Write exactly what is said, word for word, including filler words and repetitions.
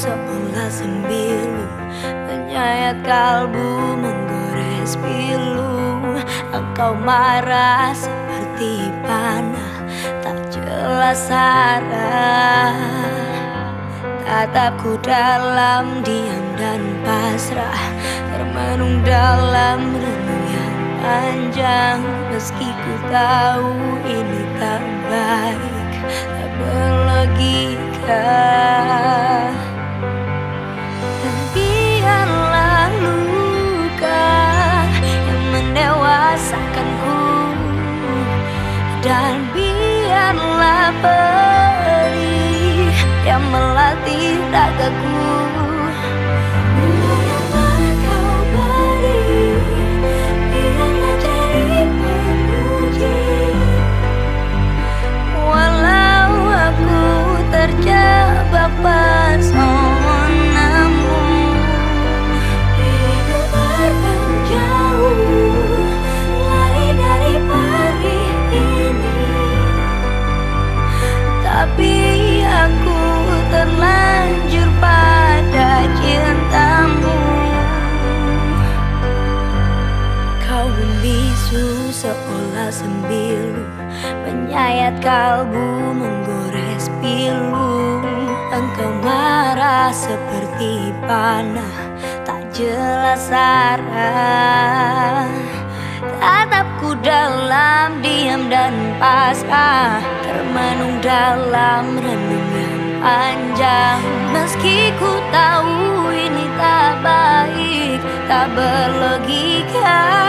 seolah sembilu, menyayat kalbu, menggores pilu. Engkau marah seperti panah, tak jelas arah. Tatapku dalam diam dan pasrah, termenung dalam renung yang panjang. Meski ku tahu ini tak baik, tak berlogika. Dan biarlah luka yang mendewasakanku, dan biarlah perih yang melatih ragaku. Biarlah kau beri, biarlah jadi penguji. Walau aku terjebak pesonamu, hidup terbang jauh, lari dari perih ini. Tapi aku terlanjur pada cintamu. Kau membisu seolah sembilu, menyayat kalbu, menggores pilu. Engkau marah seperti panah, tak jelas arah. Tatapku dalam diam dan pasrah, termenung dalam renung yang panjang. Meski ku tahu ini tak baik, tak berlogika.